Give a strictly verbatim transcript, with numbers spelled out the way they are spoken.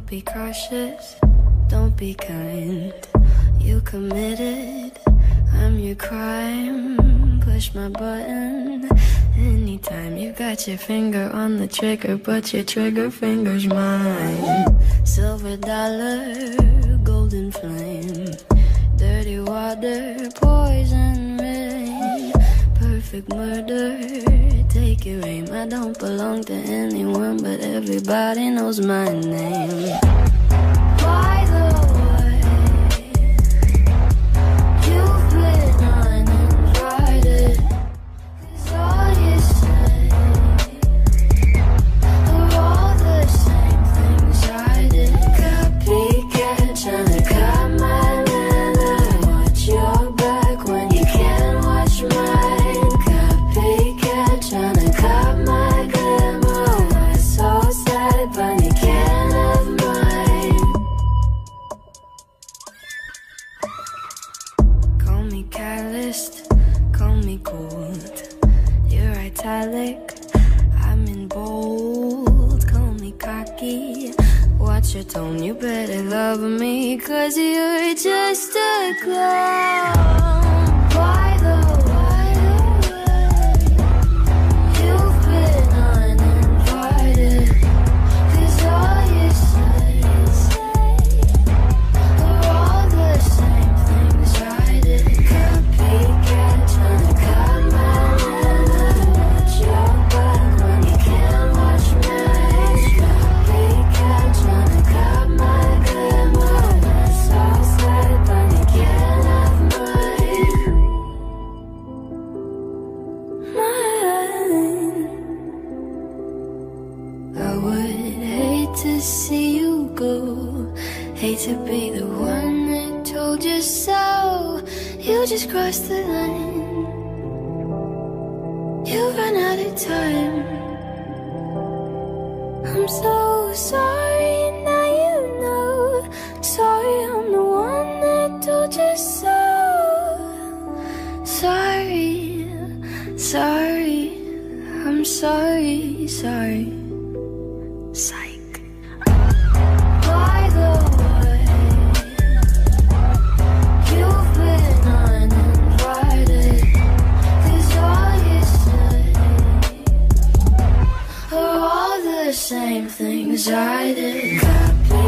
be cautious, don't be kind. You committed, I'm your crime. Push my button anytime. You got your finger on the trigger, but your trigger finger's mine. Silver dollar, golden flame, dirty water, poison rain, perfect murder, take your aim. I don't belong to anyone, but everybody knows my name. By the way, you've been uninvited, 'cause all you say are all the same things I did. Copycat, tryna cut my leather, watch your back when you can't watch mine. Copycat, tryna cut my glamour, why so sad when you can't have mine. Call me calloused, call me cold. You're italic, I'm in bold. Call me cocky, watch your tone. You better love me, 'cause you're just a clown. By the way, you've been uninvited, 'cause all you say are all the same things I did. Copycat, tryna cut my leather, watch your back when you can't watch mine. Copycat, tryna cut my glamour, that's so sad when you can't have mine. Mine. I would hate to see you go, hate to be the one that told you so. You just crossed the line, you ran out of time. I'm so sorry, now you know. Sorry, I'm the one that told you so. Sorry, sorry, I'm sorry, sorry. Psych. By the way, you've been uninvited, 'cause all you say are all the same things I did. Copy